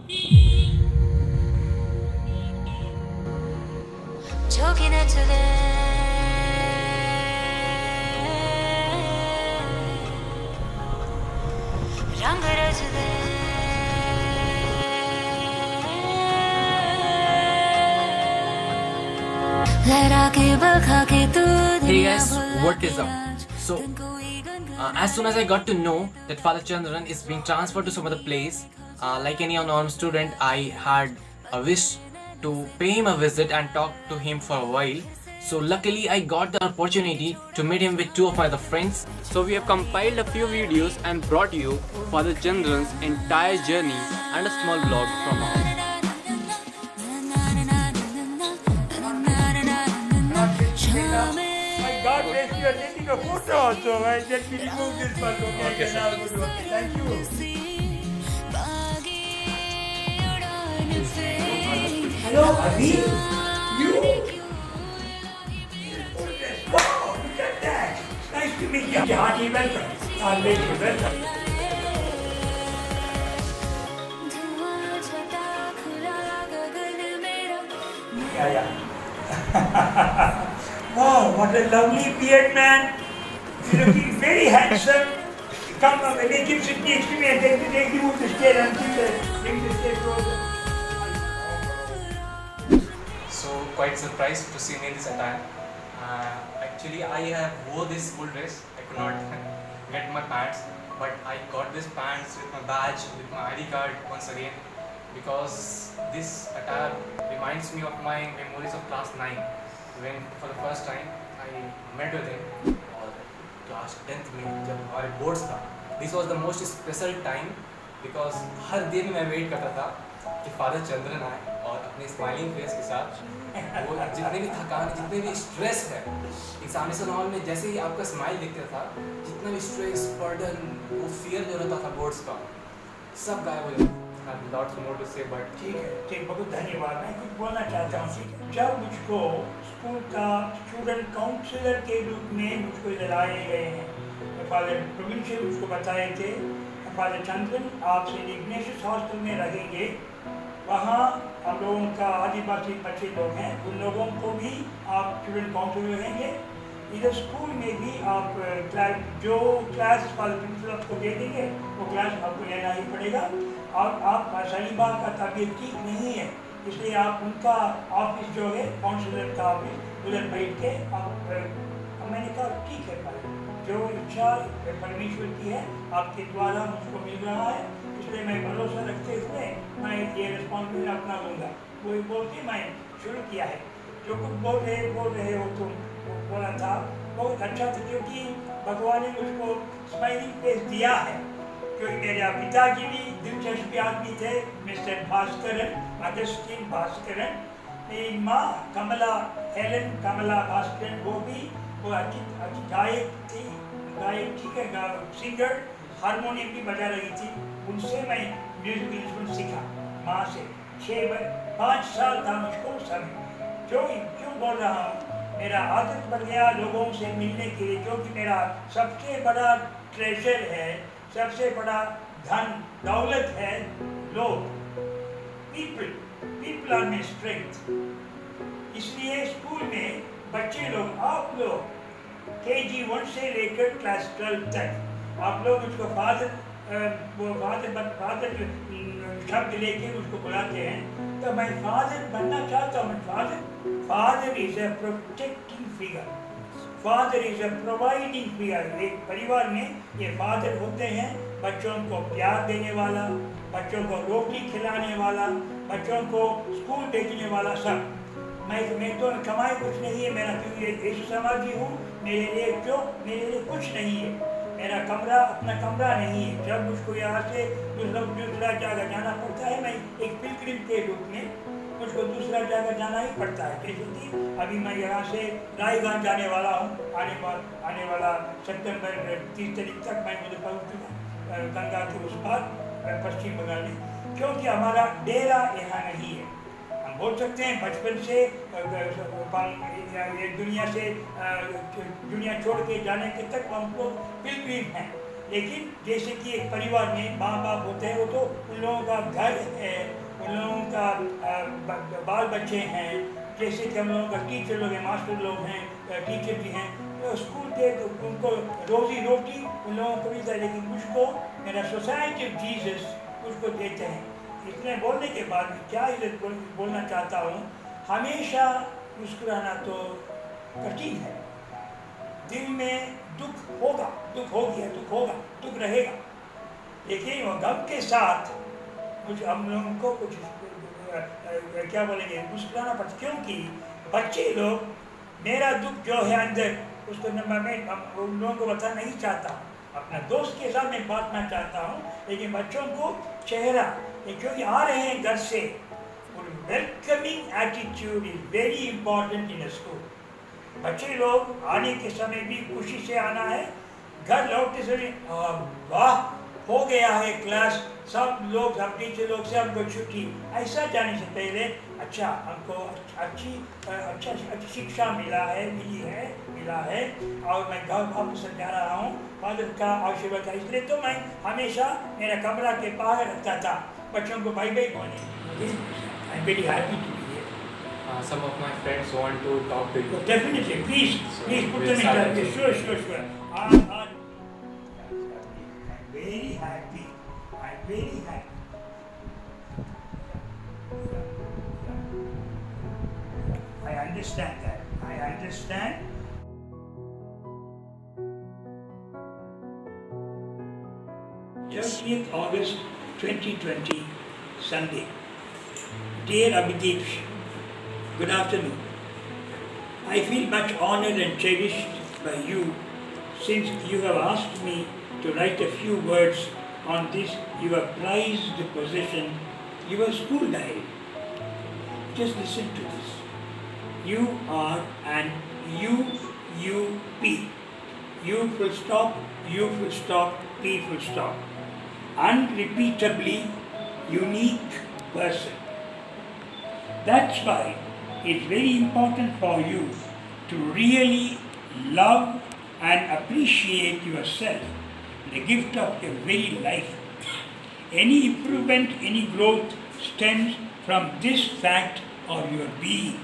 Hey guys, what is up? So, as soon as I got to know that Father Chandran is being transferred to some other place, like any unarmed student, I had a wish to pay him a visit and talk to him for a while. So luckily I got the opportunity to meet him with two of my other friends. So we have compiled a few videos and brought you Father Chandran's entire journey and a small vlog from our God bless you, are taking a photo also. I just remove this part. Okay, sir. Thank you. Hello, Abhi. You? Wow, look at that. Nice to meet you. Hearty welcome. I'll make you welcome. Yeah. Wow, what a lovely beard, man. You're looking very handsome. Come on, make him sit next to me and take you move the stair and bring the stair closer. So quite surprised to see me in this attire. Actually, I wore this school dress. I could not get my pants, but I got this pants with my badge, with my ID card once again, because this attire reminds me of my memories of class 9. When for the first time I met with him, और class 10th में जब हमारे boards था, this was the most special time because हर दिन मैं wait करता था कि Father Chandran आए और अपने smiling face के साथ वो जितने भी थकान, जितने भी stress है, examination hall में जैसे ही आपका smile दिखता था, जितना भी stress, burden, वो fear जो रहता था boards का, सब गायब हो जाता। I have lots more to say, but ठीक है, बहुत धन्यवाद। मैं कुछ बोलना चाहता हूँ। जब मुझको स्कूल का स्टूडेंट काउंसलर के रूप में मुझको इधर आए गए हैं, फादर प्रोविंशियल मुझको बताए थे, फादर चंद्रन आपसे इग्नेशियस हॉस्टल में रहेंगे, वहाँ हम लोगों का आदिवासी बच्चे लोग हैं, उन लोगों को भी आप स्टूडेंट काउंसलर रहेंगे। इधर स्कूल में भी आप जो क्लास फादर प्रिंसिपल आपको दे देंगे वो क्लास आपको लेना ही पड़ेगा। और आप सलीमा का तबीयत ठीक नहीं है, इसलिए आप उनका ऑफिस जो है काउंसलर का ऑफिस उधर बैठ के आप मैंने कहा ठीक है भाई, जो इच्छा परमेश्वर की है आपके द्वारा मुझको मिल रहा है, इसलिए मैं भरोसा रखते हुए मैं ये रिस्पॉन्सिबिलिटी अपना लूँगा। वो बोल के मैं शुरू किया है। जो कुछ बोल रहे हो तुम बोला था बहुत अच्छा था, क्योंकि भगवान ने मुझको स्माइलिंग फेस दिया है, क्योंकि मेरे पिताजी भी दिलचस्पी आदमी थे, मिस्टर भास्करन, अगस्टिन भास्करन। मेरी माँ कमला हेलन कमला भास्करन, वो अच्छी गायक थी, ठीक है, सिंगर, हारमोनियम भी बजा रही थी। उनसे मैं म्यूजिकल इंस्ट्रूमेंट सीखा माँ से। 5 साल था मुझको समय। क्यों बोल रहा हूँ, मेरा आदत बन गया लोगों से मिलने के लिए, क्योंकि मेरा सबसे बड़ा ट्रेजर है, सबसे बड़ा धन दौलत है लोग, पीपल आर माय स्ट्रेंथ। इसलिए स्कूल में बच्चे लोग, आप लोग KG 1 से लेकर क्लास 12 तक आप लोग उसको फादर शब्द लेके उसको बुलाते हैं, तो मैं फादर बनना चाहता हूँ। Father is a protecting figure, father is a providing figure. एक परिवार में ये फादर होते हैं, बच्चों को प्यार देने वाला, बच्चों को रोटी खिलाने वाला, बच्चों को स्कूल भेजने वाला, सब। मैं तो कमाई कुछ नहीं है मेरा, क्योंकि यीशु समाजी हूँ, मेरे लिए कुछ नहीं है। मेरा अपना कमरा नहीं है। जब मुझको यहाँ से दूसरा जगह जाना पड़ता है, मैं एक पिलग्रिम के रूप में मुझको दूसरा जगह जाना ही पड़ता है। जैसे कि अभी मैं यहाँ से रायगंज जाने वाला हूँ, आने वाला सितंबर 30 तारीख तक मैं मुझे पहुँचूँगा गंगा के उस पार पश्चिम बंगाल में, क्योंकि हमारा डेरा यहाँ नहीं है। हम बोल सकते हैं बचपन से दुनिया छोड़ के जाने के तक हम लोग पिलग्रिम हैं, लेकिन जैसे कि एक परिवार में माँ बाप होते हैं, वो तो उन लोगों का घर है, उन लोगों का बाल बच्चे हैं, जैसे कि हम लोगों का टीचर लोग हैं, मास्टर लोग हैं, टीचर भी हैं, तो स्कूल के तो उनको रोजी रोटी उन लोगों को मिलता है, लेकिन मुझको मेरा सोसाइटी ऑफ जीसस मुझको देते हैं। इतने बोलने के बाद क्या बोलना चाहता हूँ, हमेशा मुस्कुराना तो कठिन है, दिल में दुख होगा, दुख हो गया, दुख होगा, दुख रहेगा, लेकिन वो गम के साथ मुझे हम लोगों को कुछ क्या बोलेंगे, मुस्कुराना पड़ता, क्योंकि बच्चे लोग, मेरा दुख जो है अंदर, उसको मैं उन लोगों को बताना नहीं चाहता, अपना दोस्त के साथ मैं बांटना चाहता हूँ, लेकिन बच्चों को चेहरा, क्योंकि आ रहे हैं घर से, welcoming attitude is very important in school. बच्चे लोग आने के समय भी खुशी से आना है, घर लौटते समय वाह हो गया है क्लास, सब लोग, सब टीचर लोग से हमको छुट्टी, ऐसा जाने से पहले अच्छा हमको अच्छी शिक्षा मिला है और मैं घर वापस जा रहा हूँ, फादर का आशीर्वाद, इसलिए तो मैं हमेशा मेरा कमरा के बाहर रखता था बच्चों को भाई भाई बोले। I am very happy to be here. Some of my friends want to talk to you. Definitely, please put them in touch. Sure. I'm very happy. I understand that. I understand. Yes. 30th August 2020, Sunday. Dear Abhideepsh, good afternoon. I feel much honored and cherished by you since you have asked me to write a few words on this your prized possession, your school diary. Just listen to this. You are an UUP. U full stop, U full stop, P full stop. Unrepeatably unique person. That's why it's very important for you to really love and appreciate yourself, the gift of your very life. Any improvement, any growth stems from this fact of your being.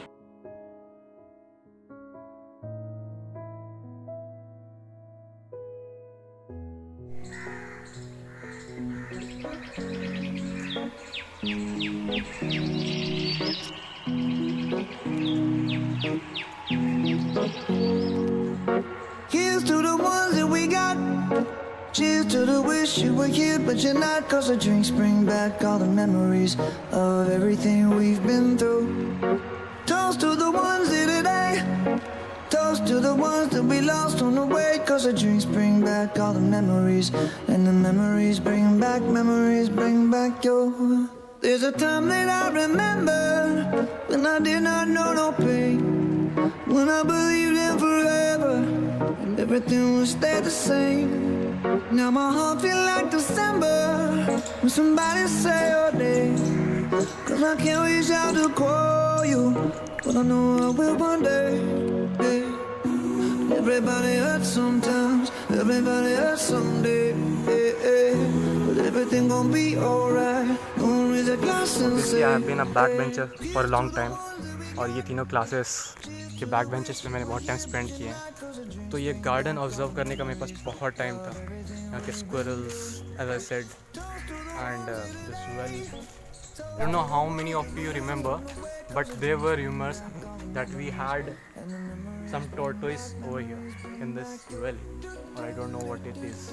Here's to the ones that we got. Cheers to the wish you were here but you're not. Cause the drinks bring back all the memories of everything we've been through. Toast to the ones here today. Toast to the ones that we lost on the way. Cause the drinks bring back all the memories. And the memories bring back your. There's a time that I remember when I did not know no pain, when I believed in forever and everything would stay the same. Now my heart feel like December when somebody say your name. Cause I can't reach out to call you, but I know I will one day. Yeah. Everybody hurts sometimes, everybody hurts someday. But everything gon' be alright. Basically, I have been a backbencher for a long time. और ये तीनों classes के back benches पे मैंने बहुत time spend किए हैं, तो ये गार्डन ऑब्जर्व करने का मेरे पास बहुत टाइम था. यहाँ के squirrels, as I said, and this well. I don't know how many of you remember, but there were rumors that we had some tortoise over here in this valley, or I don't know what it is.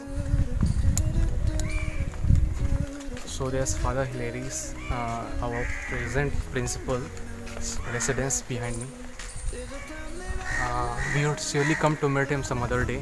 So there's Father Hilary's, our present principal's residence behind me. We would surely come to meet him some other day.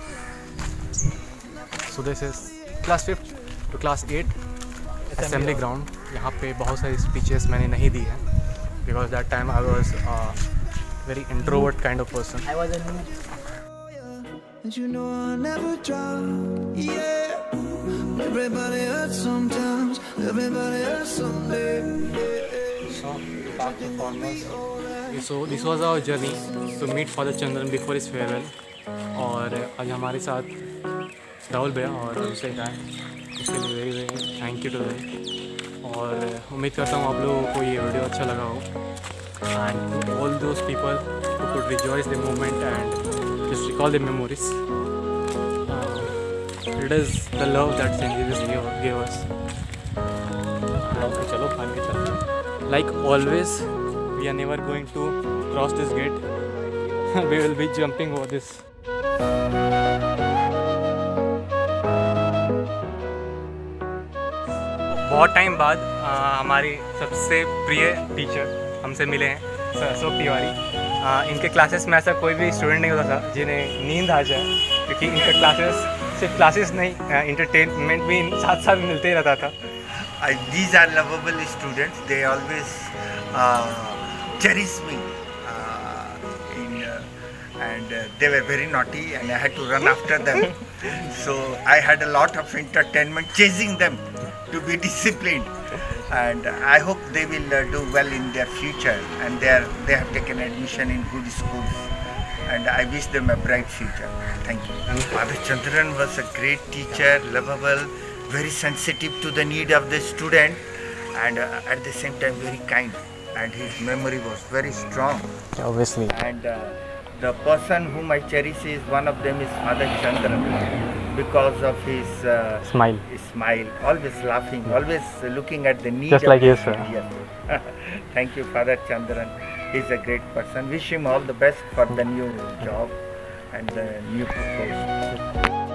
So this is class 5th to class 8 assembly ground. यहाँ पे बहुत सारी speeches मैंने नहीं दी हैं because that time I was a very introvert kind of person. I was a noob. And you know I'll never drop. Yeah. Everybody hurts sometimes. Everybody hurts someday. So back to formals. So this was our journey to meet Father Chandran before his farewell. और आज हमारे साथ राहुल भैया और अभिषेक आए, उसके लिए very very thank you to them. और उम्मीद करता हूँ आप लोगों को ये वीडियो अच्छा लगा हो। And to all those people who could rejoice the moment and just recall the memories. It is the love that St. Jesus gave us. चलो फान के चलते। Like always, we are never going to cross this gate. We will be jumping over this. बहुत time बाद हमारी सबसे प्रिय teacher हमसे मिले हैं, सर अशोक तिवारी। इनके क्लासेस में ऐसा कोई भी स्टूडेंट नहीं होता था जिन्हें नींद आ जाए, क्योंकि इनके क्लासेस सिर्फ क्लासेस नहीं, एंटरटेनमेंट भी साथ साथ मिलते ही रहता था। These are lovable students. They always cherish me, and they were very naughty, and I had to run after them. So I had a lot of entertainment chasing them to be disciplined, and I hope they will do well in their future. And they have taken admission in good schools, and I wish them a bright future. Thank you. And Father Chandran was a great teacher, lovable, very sensitive to the need of the student, and at the same time very kind, and his memory was very strong. Obviously. And the person whom I cherish is one of them is Father Chandran, because of his Smile. smile, always laughing, always looking at the need. Just like you, sir. Yes. Thank you, Father Chandran. He's a great person. Wish him all the best for the new job and the new proposal.